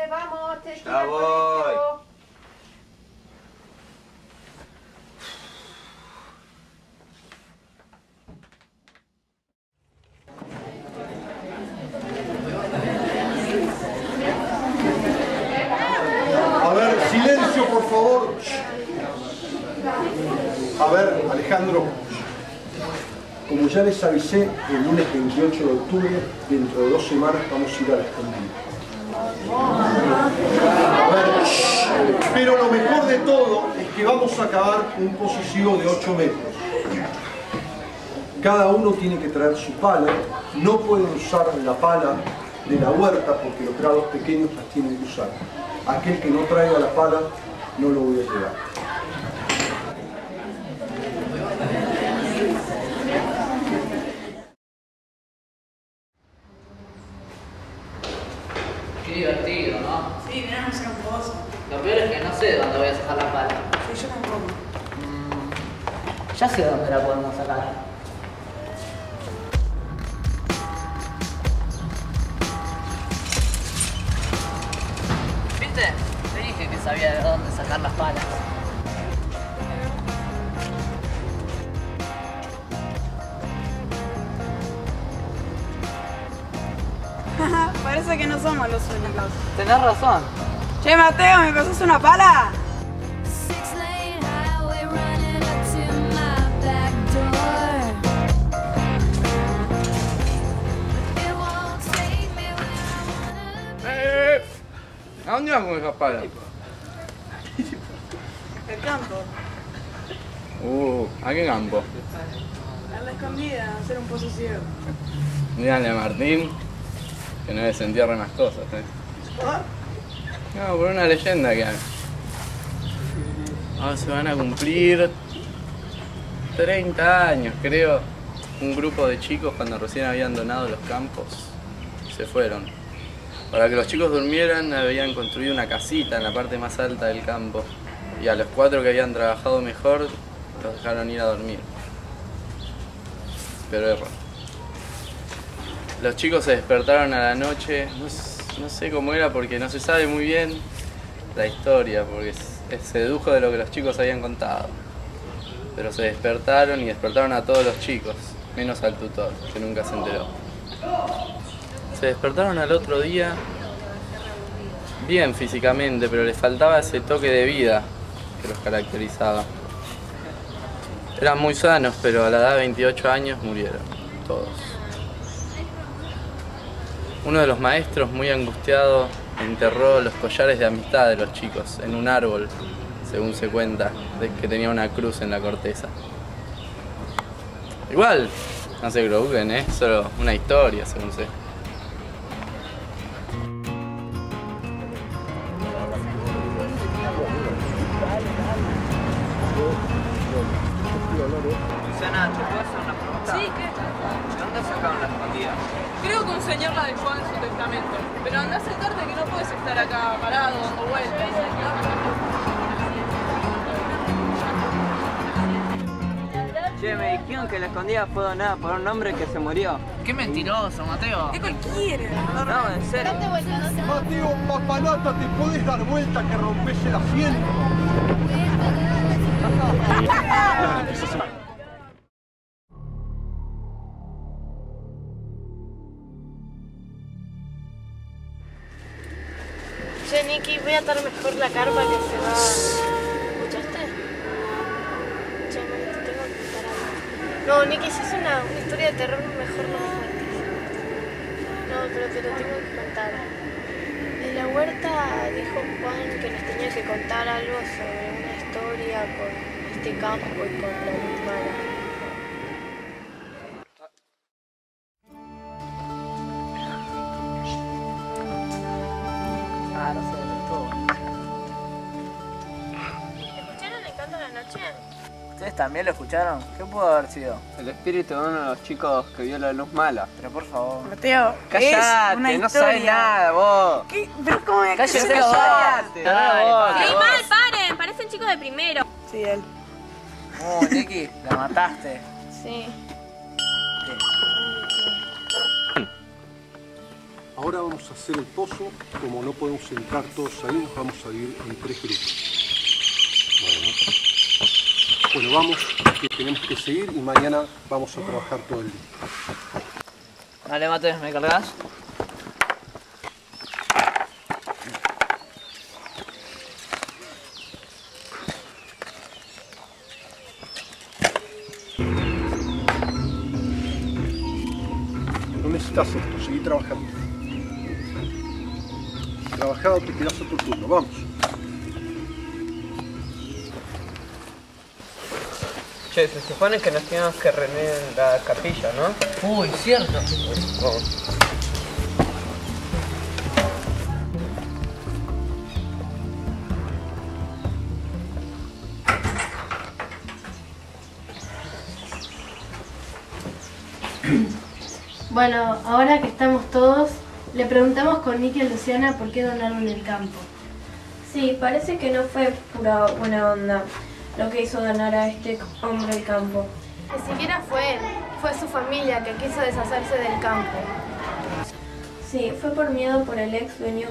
vamos, te ya voy. A ver, silencio, por favor. A ver, Alejandro. Como ya les avisé, el lunes 28 de octubre, dentro de 2 semanas, vamos a ir a la escondida. A ver, pero lo mejor de todo es que vamos a cavar un posesivo de 8 metros. Cada uno tiene que traer su pala. No pueden usar la pala de la huerta porque los grados pequeños las tienen que usar. Aquel que no traiga la pala, no lo voy a llevar. Qué divertido, ¿no? Sí, mirá, no sé un pozo. Lo peor es que no sé dónde voy a sacar la pala. Sí, yo tampoco. Ya sé dónde la podemos sacar. ¿Viste? Te dije que sabía de dónde sacar las palas. Parece que no somos los únicos. Tenés razón. Che, Mateo, ¿me pasás una pala? ¿A dónde vas con esa pala? El campo. ¿A qué campo? A la escondida, a hacer un pozo ciego. Díganle a Martín que no desentierre más cosas, ¿Por? No, por una leyenda que hay. Ahora se van a cumplir 30 años, creo. Un grupo de chicos, cuando recién habían donado los campos, se fueron. Para que los chicos durmieran, habían construido una casita en la parte más alta del campo. Y a los 4 que habían trabajado mejor, los dejaron ir a dormir. Pero error. Los chicos se despertaron a la noche, no sé cómo era porque no se sabe muy bien la historia, porque se dedujo de lo que los chicos habían contado. Pero se despertaron y despertaron a todos los chicos, menos al tutor, que nunca se enteró. Se despertaron al otro día bien físicamente, pero les faltaba ese toque de vida que los caracterizaba. Eran muy sanos, pero a la edad de 28 años murieron, todos. Uno de los maestros, muy angustiado, enterró los collares de amistad de los chicos en un árbol, según se cuenta, que tenía una cruz en la corteza. Igual, no se preocupen, es solo una historia, según sé. Susana, ¿te puedo hacer una pregunta? Sí, ¿qué? ¿Dónde sacaron la escondida? Creo que un señor la dejó en su testamento. Pero andá a sentarte que no puedes estar acá parado dando vueltas. Che, me dijeron que la escondida fue donada por un hombre que se murió. ¡Qué mentiroso, Mateo! ¿Qué cualquiera? No, en serio. Mateo, papalata, te podés dar vuelta que rompes el asiento. Che, Nicky, voy a atar mejor la carpa que se va. ¿Escuchaste? Che, no, te tengo que contar algo. No, Nicky, si es una historia de terror, mejor no me cuentes. No, pero te lo tengo que contar. En la huerta dijo Juan que nos tenía que contar algo sobre una historia con este campo y con la luz mala. Ah, no sé, todo. ¿Escucharon el canto de la noche? ¿Ustedes también lo escucharon? ¿Qué pudo haber sido? El espíritu de uno de los chicos que vio la luz mala. Pero por favor. Mateo, Cállate, es una no historia. sabes nada vos. ¿Qué? ¿Pero cómo me Cállese, ¿Qué? Cállate. Dale, ¡Ey, mal, paren! Parecen chicos de primero. Sí, él. Nicky, la mataste. Sí. ¿A vos Ahora vamos a hacer el pozo. Como no podemos entrar todos ahí, nos vamos a dividir en 3 grupos. Bueno, vamos, que tenemos que seguir y mañana vamos a trabajar todo el día. Dale, Mate, ¿me cargas? No necesitas esto, seguí trabajando. Trabajado, te quedas otro turno, vamos. Che, se supone que nos tenemos que reunir en la capilla, ¿no? Uy, cierto. Vamos. Bueno, ahora que estamos todos, le preguntamos con Nicky y Luciana por qué donaron el campo. Sí, parece que no fue pura buena onda lo que hizo donar a este hombre el campo. Ni siquiera fue él, fue su familia que quiso deshacerse del campo. Sí, fue por miedo por el ex dueño.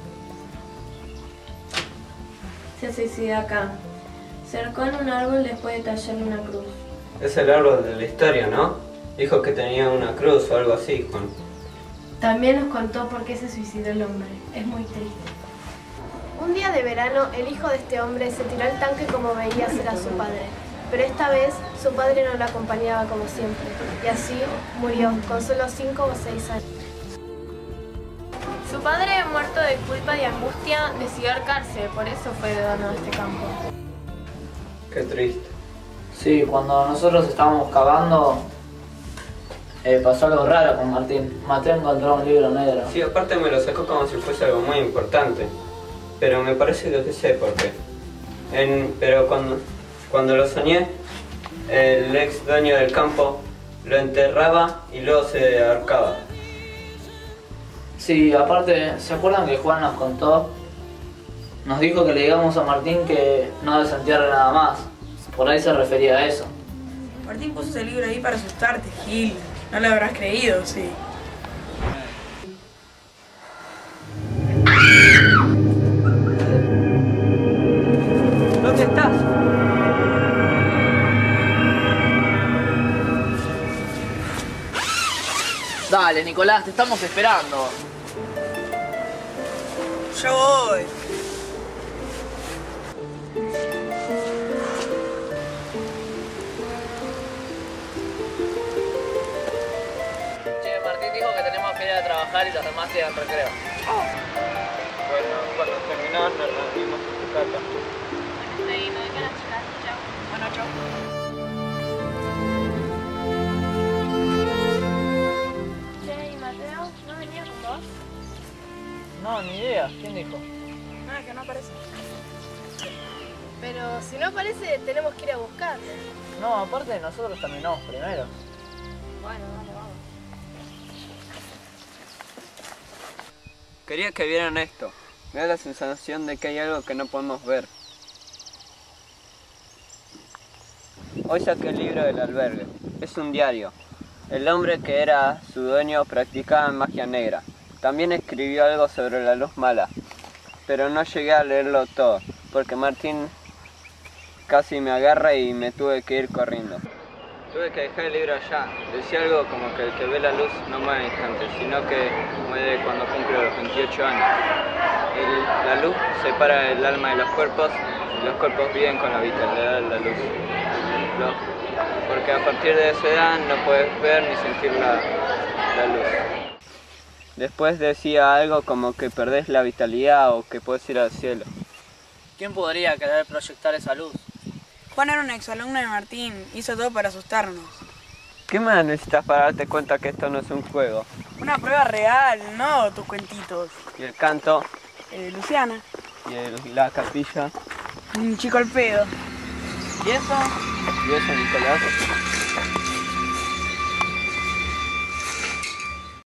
Se suicidó acá. Cercó en un árbol después de tallarle una cruz. Es el árbol de la historia, ¿no? Dijo que tenía una cruz o algo así, Juan. También nos contó por qué se suicidó el hombre. Es muy triste. Un día de verano, el hijo de este hombre se tiró al tanque como veía hacer a su padre. Pero esta vez, su padre no lo acompañaba como siempre. Y así murió, con solo 5 o 6 años. Su padre, muerto de culpa y angustia, decidió ahorcarse. Por eso fue donado este campo. Qué triste. Sí, cuando nosotros estábamos cavando, pasó algo raro con Martín. Mateo encontró un libro negro. Sí, aparte me lo sacó como si fuese algo muy importante. Pero me parece que sé por qué. Pero cuando lo soñé, el ex dueño del campo lo enterraba y luego se ahorcaba. Sí, aparte, ¿se acuerdan que Juan nos contó? Nos dijo que le digamos a Martín que no desentierre nada más. Por ahí se refería a eso. Martín puso ese libro ahí para asustarte, Gil. No le habrás creído, sí. ¿Dónde estás? Dale, Nicolás, te estamos esperando. Yo voy. Che, Martín dijo que tenemos que ir a trabajar y los demás tienen recreo. Bueno, cuando terminamos nos reunimos en tu casa. Sí, no dejan las chicas. Chao. Bueno, chao. Che, ¿y Mateo? ¿No venía con vos? No, ni idea. ¿Quién dijo? Ah, que no aparece. Pero si no aparece, tenemos que ir a buscarlo. No, aparte nosotros terminamos primero. Bueno, dale, vamos. Quería que vieran esto. Me da la sensación de que hay algo que no podemos ver. Hoy saqué el libro del albergue. Es un diario. El hombre que era su dueño practicaba magia negra. También escribió algo sobre la luz mala. Pero no llegué a leerlo todo, porque Martín casi me agarra y me tuve que ir corriendo. Tuve que dejar el libro allá. Decía algo como que el que ve la luz no muere al instante, sino que muere cuando cumple los 28 años. La luz separa el alma de los cuerpos y los cuerpos viven con la vitalidad de la luz. Porque a partir de esa edad no puedes ver ni sentir la luz. Después decía algo como que perdés la vitalidad o que puedes ir al cielo. ¿Quién podría querer proyectar esa luz? Juan era un exalumno de Martín. Hizo todo para asustarnos. ¿Qué más necesitas para darte cuenta que esto no es un juego? Una prueba real, no tus cuentitos. Y el canto, Luciana. y la capilla, Un chico al pedo. ¿Y eso? y eso, Nicolás.